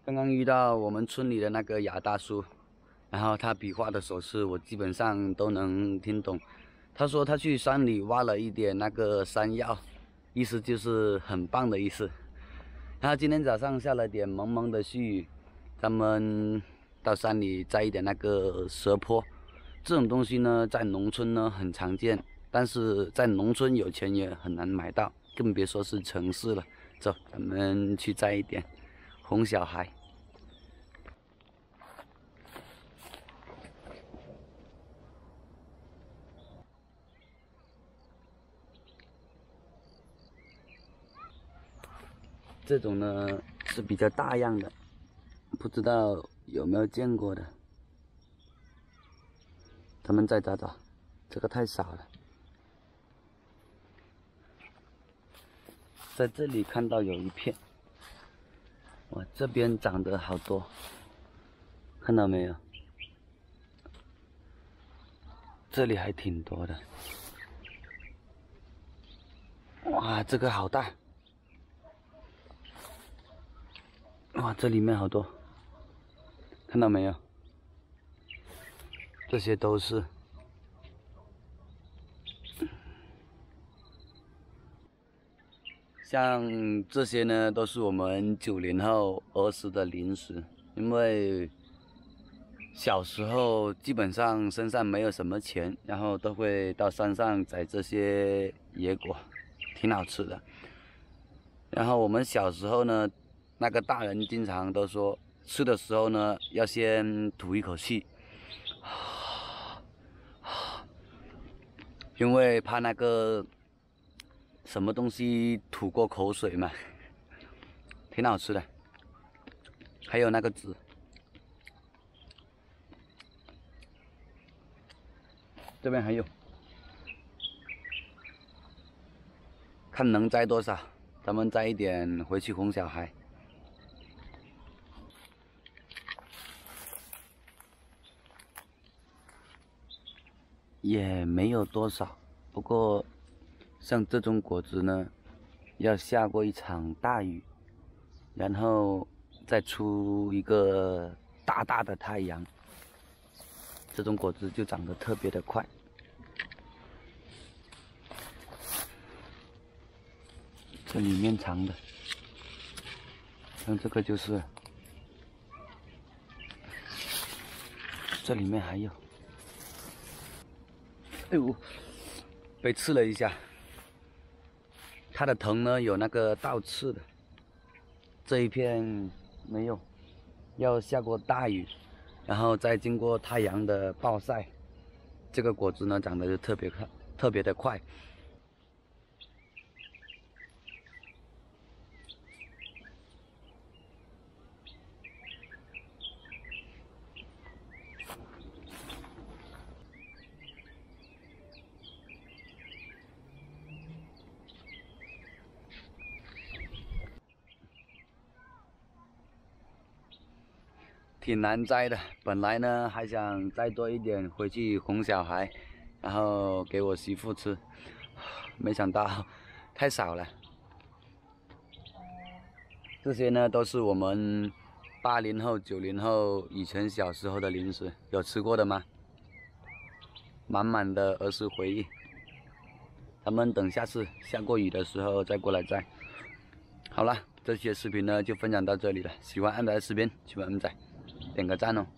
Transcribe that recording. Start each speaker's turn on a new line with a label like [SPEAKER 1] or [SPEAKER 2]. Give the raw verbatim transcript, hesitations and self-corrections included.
[SPEAKER 1] 刚刚遇到我们村里的那个哑大叔，然后他比划的手势我基本上都能听懂。他说他去山里挖了一点那个山药，意思就是很棒的意思。然后今天早上下了点蒙蒙的细雨，咱们到山里摘一点那个蛇坡。这种东西呢，在农村呢很常见，但是在农村有钱也很难买到，更别说是城市了。走，咱们去摘一点红小孩。这种呢是比较大样的，不知道有没有见过的。咱们再找找，这个太少了。在这里看到有一片，哇，这边长得好多，看到没有？这里还挺多的。哇，这个好大！哇，这里面好多，看到没有？这些都是。像这些呢，都是我们九零后儿时的零食，因为小时候基本上身上没有什么钱，然后都会到山上摘这些野果，挺好吃的。然后我们小时候呢，那个大人经常都说，吃的时候呢，要先吐一口气，因为怕那个什么东西吐过口水嘛，挺好吃的。还有那个籽，这边还有，看能摘多少，咱们摘一点回去哄小孩。也没有多少，不过像这种果子呢，要下过一场大雨，然后再出一个大大的太阳，这种果子就长得特别的快。这里面长的，像这个就是，这里面还有。哎呦，被刺了一下。它的藤呢有那个倒刺的，这一片没有，要下过大雨，然后再经过太阳的暴晒，这个果子呢长得就特别快，特别的快。挺难摘的，本来呢还想摘多一点回去哄小孩，然后给我媳妇吃，没想到太少了。这些呢都是我们八零后、九零后以前小时候的零食，有吃过的吗？满满的儿时回忆。咱们等下次下过雨的时候再过来摘。好了，这期视频呢就分享到这里了，喜欢安仔的视频，喜欢安仔。点个赞哦！